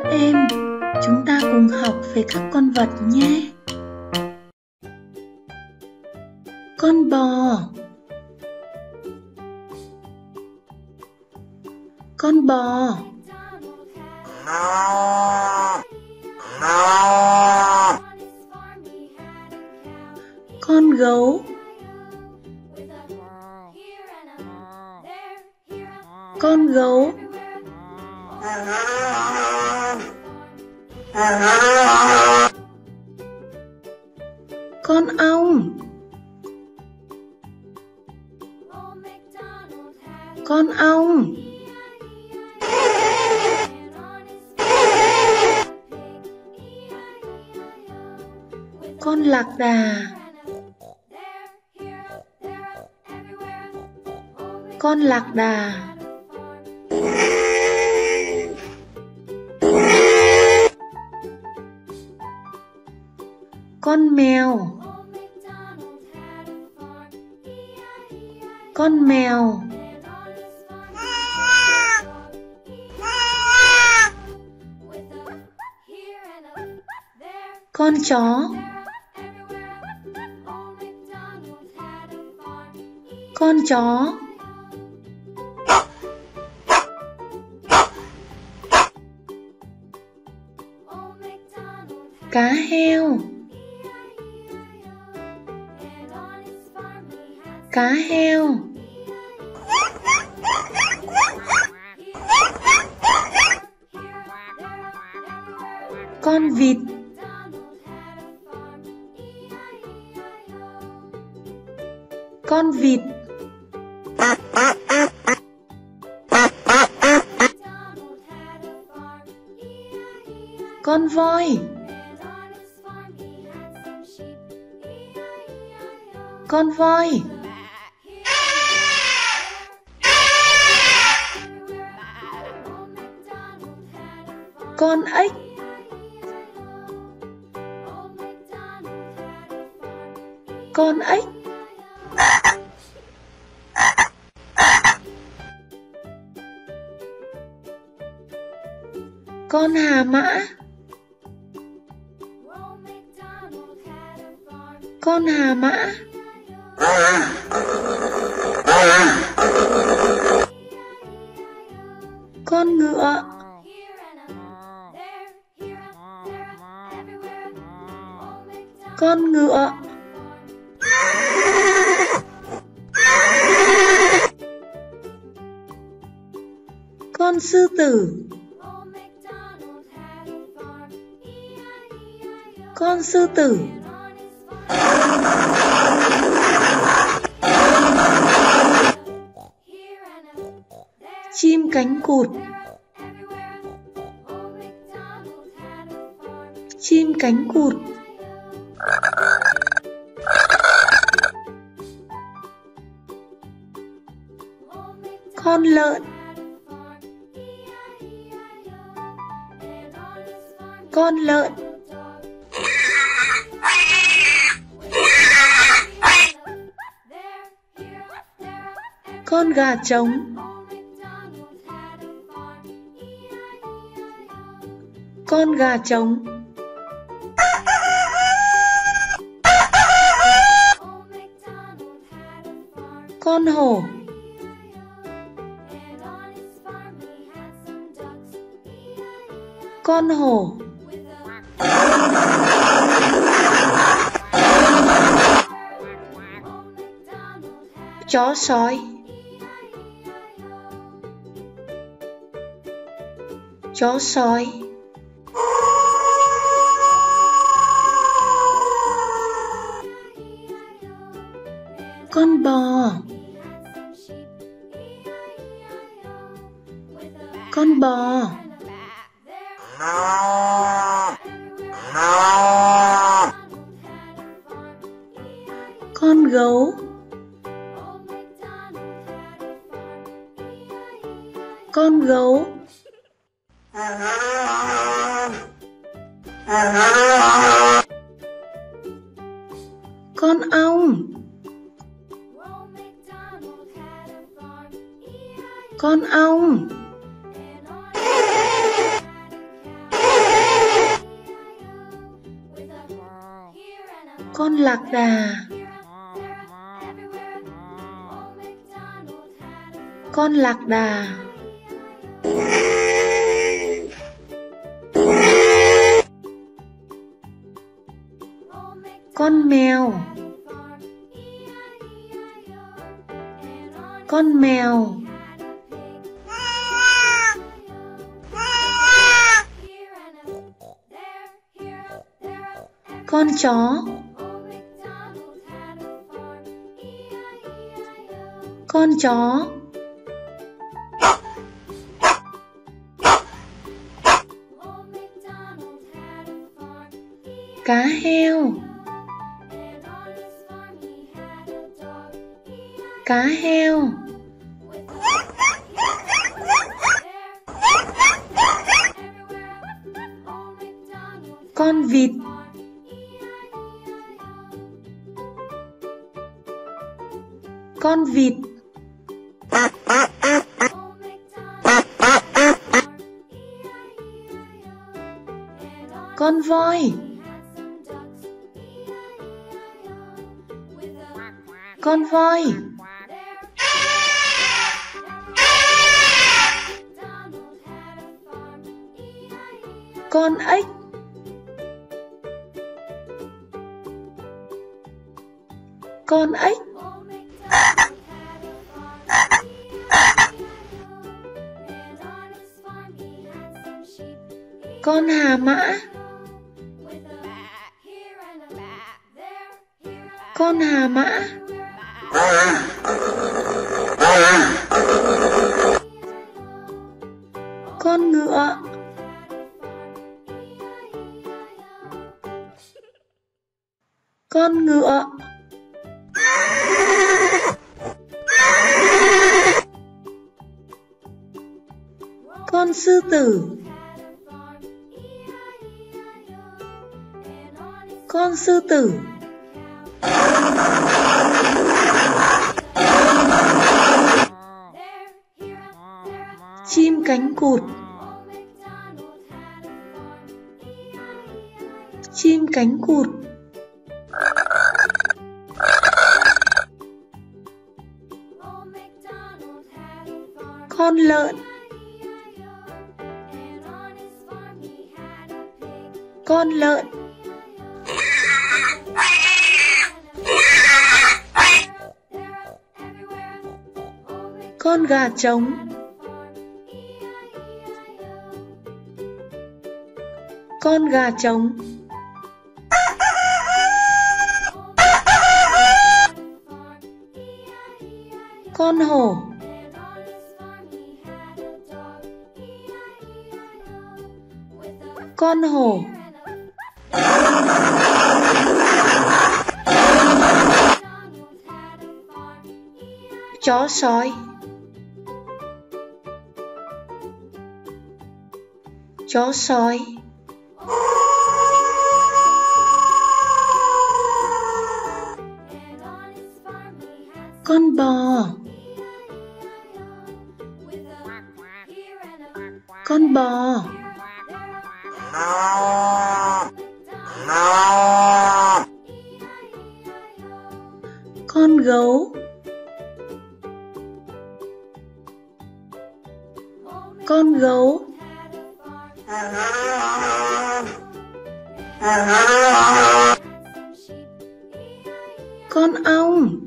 Các em, chúng ta cùng học về các con vật nhé. Con bò. Con bò. Con gấu. Con gấu. Con ong. Con ong. Con lạc đà. Con lạc đà. Con mèo. Con mèo. Con chó. Con chó. Cá heo. Cá heo. Con vịt. Con vịt. Con voi. Con voi. Con ếch. Con ếch. Con hà mã. Con hà mã. Con ngựa. Con ngựa. Con sư tử. Con sư tử. Chim cánh cụt. Chim cánh cụt. Con lợn. Con lợn. Con gà trống. Con gà trống. Con hổ. Con hổ. Chó sói. Chó sói. Con bò. Con bò. Con gấu. Con gấu. Con ong. Con ong. Con lạc đà. Con lạc đà. Con mèo. Con mèo. Con chó. Con chó. Cá heo. Cá heo. Con vịt. Con vịt. Con voi. Con voi. Con ếch. Con ếch. Con hà mã. Con hà mã. Con ngựa. Con ngựa. Con sư tử. Con sư tử. Chim cánh cụt. Chim cánh cụt. Con lợn. Con lợn. Con gà trống. Con gà trống. Con hổ. Con hổ. Chó sói. Chó sói. Con bò. Con bò. Con gấu. Con gấu. Con ong.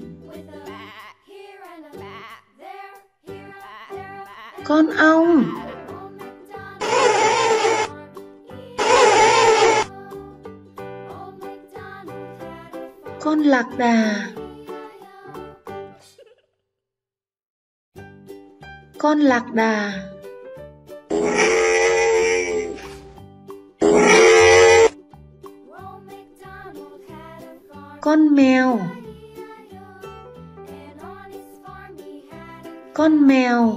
Con ong. Con lạc đà. Con lạc đà. Con mèo. Con mèo.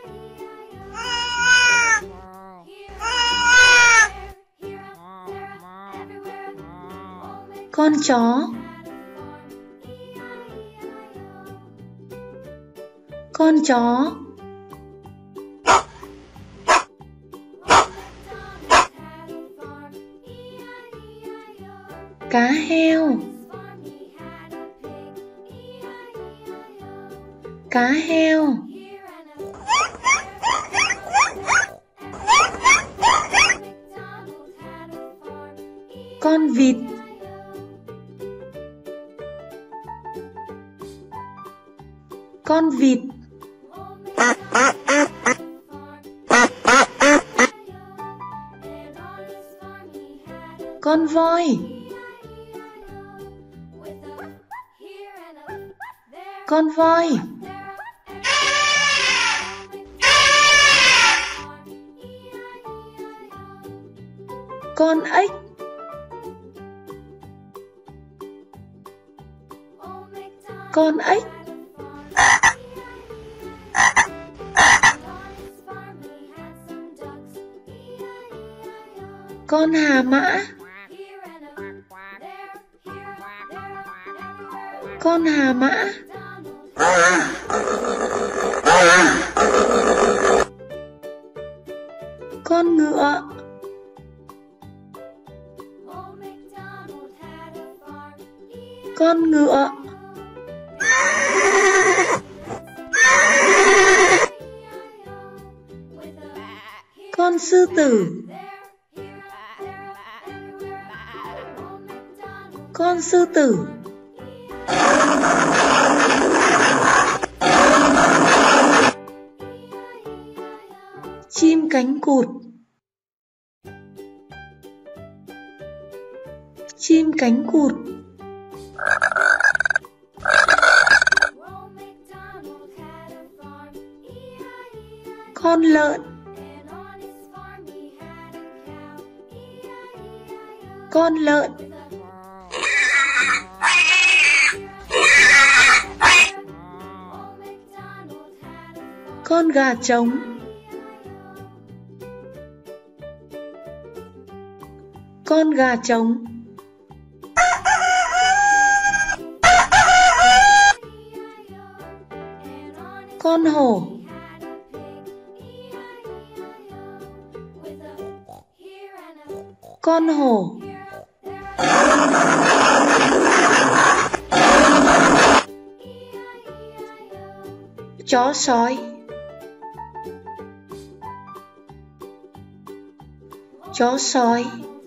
Con chó. Con chó. Cá heo. Cá heo. Con vịt. Con vịt. Con voi. Con voi. Con ếch. Con ếch. Con hà mã. Con hà mã. Con ngựa. Con ngựa. Con sư tử. Con sư tử. Chim cánh cụt. Chim cánh cụt. Con lợn. Con lợn. Con gà trống. Con gà trống. Con hổ. Con hổ. Chó sói. Chó sói.